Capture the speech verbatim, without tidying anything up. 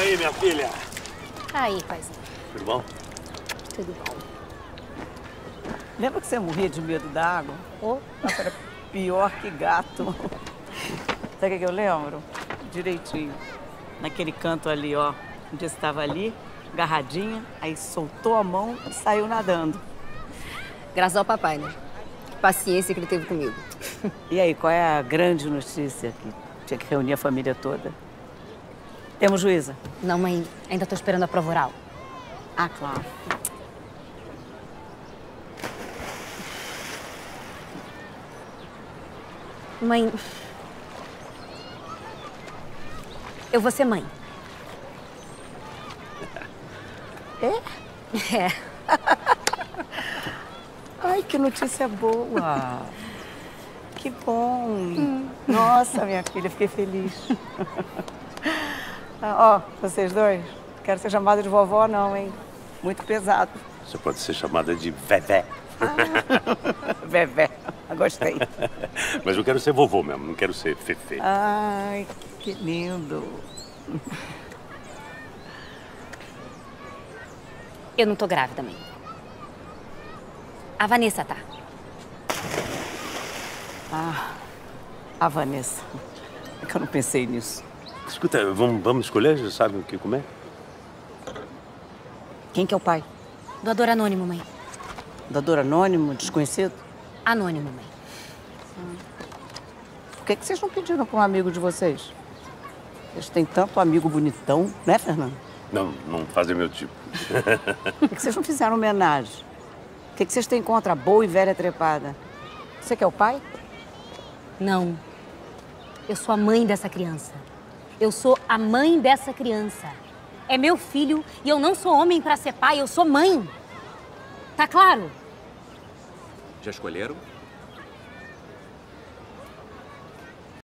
aí, minha filha? Aí, paizinho. Tudo bom? Tudo bom. Lembra que você morria de medo da água? Oh. Nossa, era pior que gato. Sabe o que eu lembro? Direitinho. Naquele canto ali, ó. Um dia você estava ali, agarradinha, aí soltou a mão e saiu nadando. Graças ao papai, né? Que paciência que ele teve comigo. E aí, qual é a grande notícia que tinha que reunir a família toda? Temos juíza? Não, mãe. Ainda tô esperando a prova oral. Ah, claro. Mãe... Eu vou ser mãe. É? É. Ai, que notícia boa. Que bom. Hum. Nossa, minha filha, fiquei feliz. Ó, vocês dois, quero ser chamada de vovó não, hein? Muito pesado. Você pode ser chamada de Vevé. Ah. Vevé, gostei. Mas eu quero ser vovô mesmo, não quero ser Fefê. Ai, que lindo. Eu não tô grávida, mãe. A Vanessa tá. Ah, a Vanessa. É que eu não pensei nisso. Escuta, vamos, vamos escolher? Já sabem o que comer? Quem que é o pai? Doador anônimo, mãe. Doador anônimo, desconhecido? Anônimo, mãe. Hum. Por que que vocês não pediram para um amigo de vocês? Vocês têm tanto amigo bonitão, né, Fernando? Não, não fazem meu tipo. Por que que vocês não fizeram homenagem? O que que vocês têm contra a boa e velha trepada? Você que é o pai? Não. Eu sou a mãe dessa criança. Eu sou a mãe dessa criança. É meu filho e eu não sou homem para ser pai, eu sou mãe. Tá claro? Já escolheram?